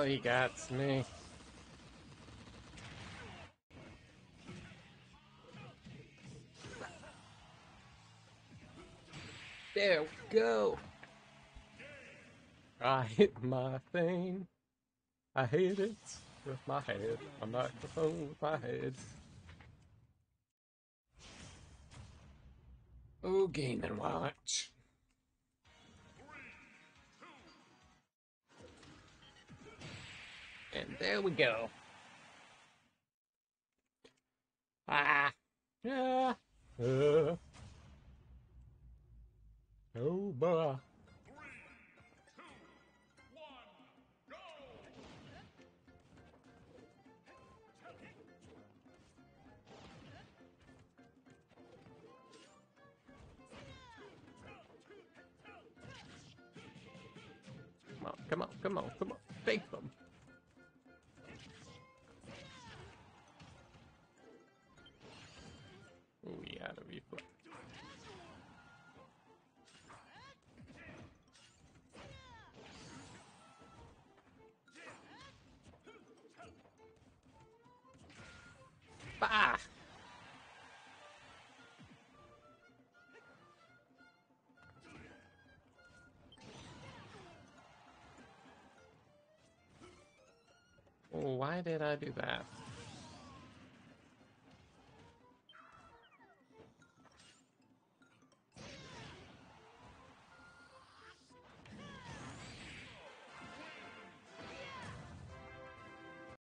he got me. There we go. I hit my thing. I hit it with my head. My microphone with my head. Oh, Game and Watch. And there we go. Ah. Yeah. Oh, boy. Come on, come on, come on, come on. Take them. Oh, yeah, to be fun. Bah! Oh, why did I do that?